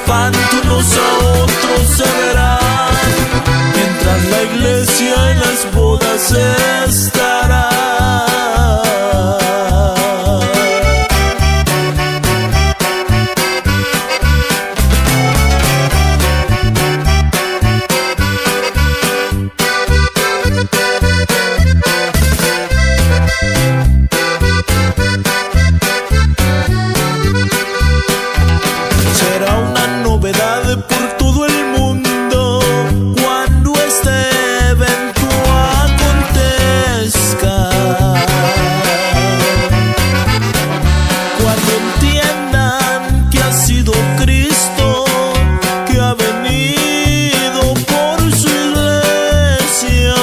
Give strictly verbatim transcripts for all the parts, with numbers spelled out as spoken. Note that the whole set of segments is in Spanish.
espanto unos a otros se verán, mientras la iglesia en las bodas estará. Por todo el mundo cuando este evento acontezca, cuando entiendan que ha sido Cristo que ha venido por su iglesia.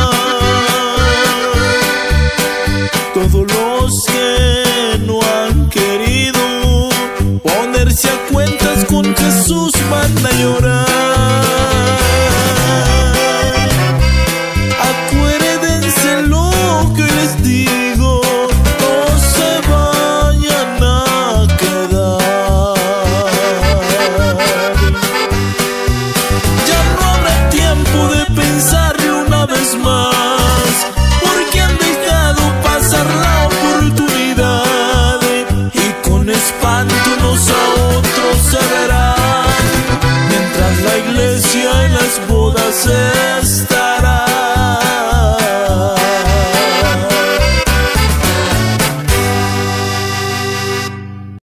Todos los que no han querido ponerse a cuentas con Jesús van a llorar. Acuérdense lo que les digo, no se vayan a quedar. Ya no habrá tiempo de pensarlo una vez más, porque han dejado pasar la oportunidad y con espanto unos a otros se verán.